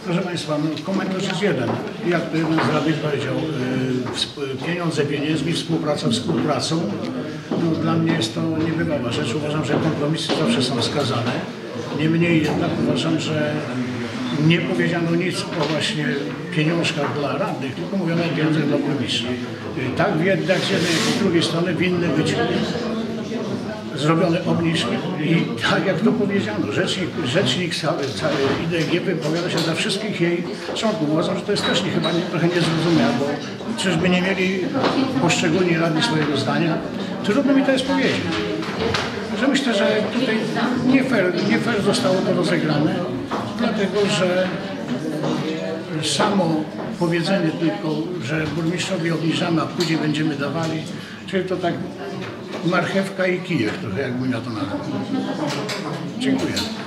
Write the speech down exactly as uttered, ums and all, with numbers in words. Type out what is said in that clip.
Proszę Państwa, no, komentarz jest jeden. Jak to jeden z radnych powiedział, yy, pieniądze pieniędzmi, współpraca współpracą. No, dla mnie jest to niebywała rzecz. Uważam, że kompromisy zawsze są wskazane. Niemniej jednak uważam, że nie powiedziano nic o właśnie pieniążkach dla radnych, tylko mówiono o pieniądzach dla burmistrza. Tak jak z jednej, jak z drugiej strony winny być zrobione obniżki i tak jak to powiedziano, rzecznik, rzecznik cały, cały I D G wypowiada się dla wszystkich jej członków. Uważam, że to jest też nie, chyba nie, trochę niezrozumiałe, bo czyżby nie mieli poszczególni radni swojego zdania. Trudno mi to jest powiedzieć. Że myślę, że tutaj nie fair, nie fair zostało to rozegrane, dlatego że samo powiedzenie tylko, że burmistrzowi obniżamy, a później będziemy dawali, czyli to tak marchewka i kijek trochę, jakbym ja to nazwał. Dziękuję.